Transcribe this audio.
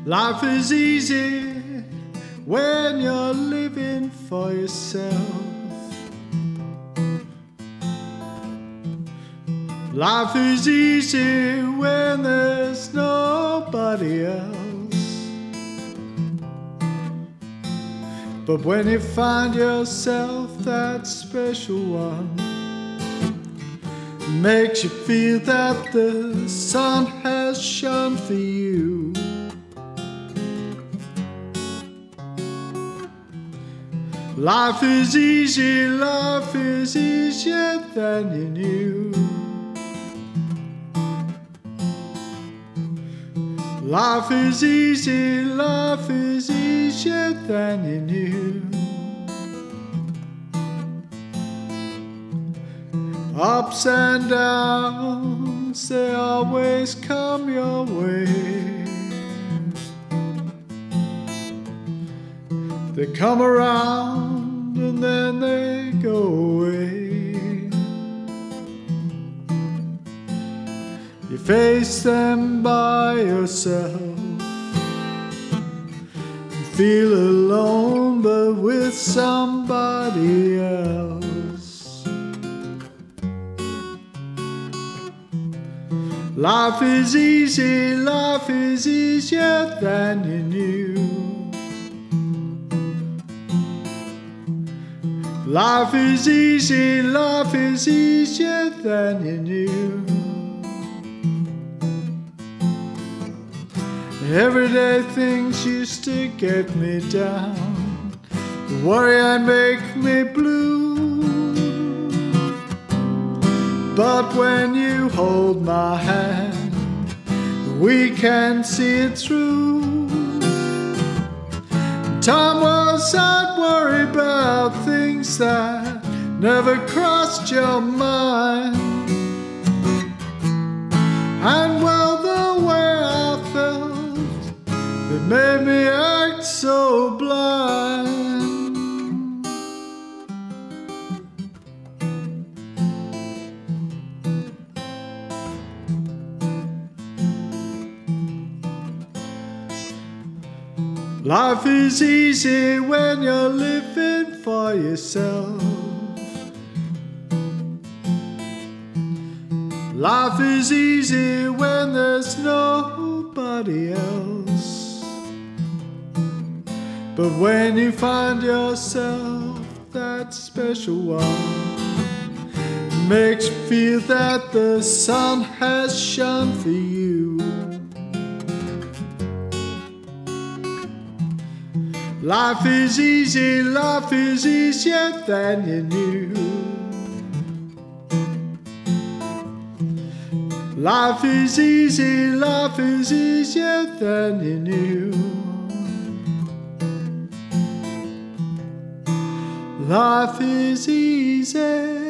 Life is easy when you're living for yourself. Life is easy when there's nobody else. But when you find yourself that special one, it makes you feel that the sun has shone for you. Life is easy, life is easier than you knew. Life is easy, life is easier than you knew. Ups and downs, they always come your way. They come around and then they go away. You face them by yourself and feel alone, but with somebody else. Life is easy, life is easier than you knew. Life is easy, life is easier than you knew. Everyday things used to get me down. The worry and make me blue. But when you hold my hand, we can see it through. Time was I'd worry about things that never crossed your mind. And well, the way I felt, it made me act so blind. Life is easy when you're living for yourself. Life is easy when there's nobody else. But when you find yourself that special one, it makes you feel that the sun has shone for you. Life is easy, life is easier than you knew. Life is easy, life is easier than you knew. Life is easy.